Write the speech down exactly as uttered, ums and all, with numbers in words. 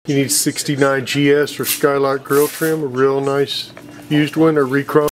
You need sixty-nine G S or Skylark grill trim, a real nice used one, or re-chrome.